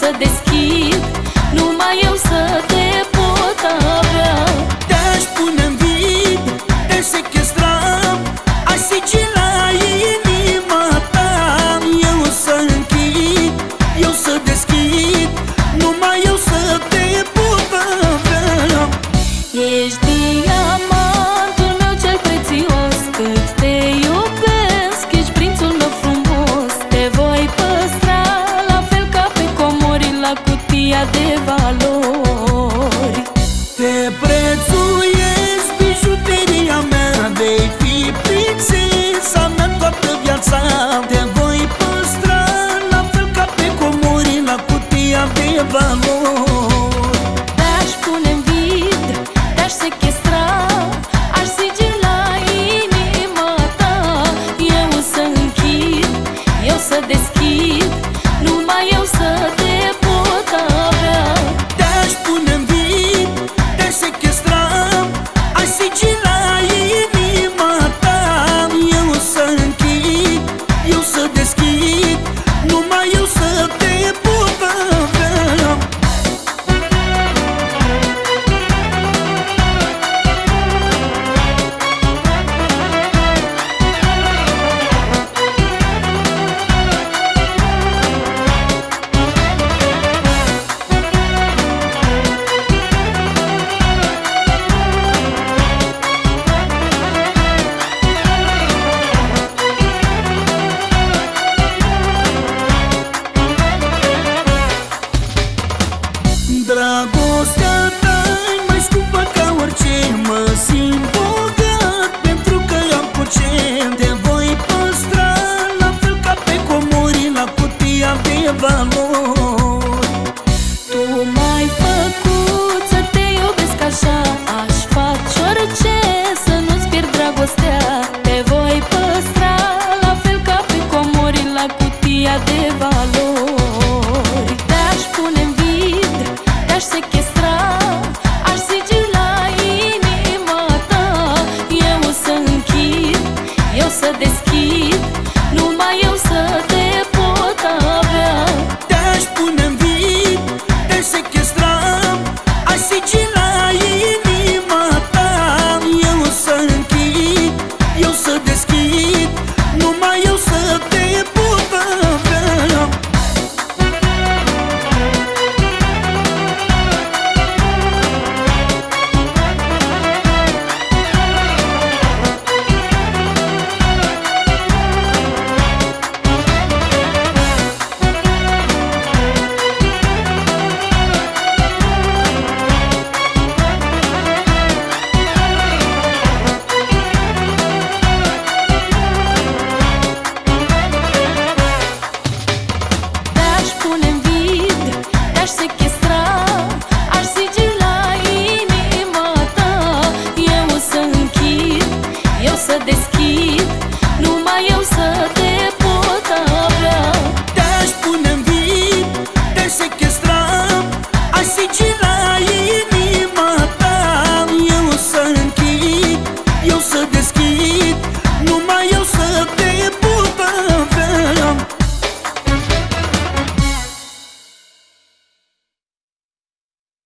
să deschid, numai eu să te pot avea. Te-aș pune în vid, te sequestram, aș sigila inima ta. Eu să închid, eu să deschid, numai eu să te pot avea. Ești diamantul meu cel prețios, cât te iubesc, ești prințul meu frumos. Te voi păstra la fel ca pe comori, la cutia de valori. Te prețuiesc, bijuteria mea, vei fi prințesa mea toată viața. Te voi păstra la fel ca pe comori, la cutia de valori. Te-aș pune în vid, te-aș sequestra, aș sigila inima ta. Eu să închid, eu să deschid, numai eu să te pot avea. Te-aș pune în vid, te sequestram, aș sigila inima ta. Eu să închid, eu să deschid, numai eu să te pot avea. Dragostea ta-i mai scumpă ca orice, mă simt bogat pentru că am cu ce. Te voi păstra la fel ca pe comori, la cutia de valori. Tu m-ai făcut să te iubesc așa, aș face orice să nu-ți pierd dragostea. Te voi păstra la fel ca pe comori, la cutia de valori. Te-aș pune în vid, te-aș sequestra, aș sigila inima ta. Eu să închid, eu să deschid, numai eu să te pot avea. Te-aș pune în vid, te sequestram, aș sigila inima ta. Eu să închid, eu să deschid, numai eu să te pot avea. Te-aș pune în vid, te-aș sequestra, aș sigila inima ta. Eu să închid, eu să deschid, numai eu să te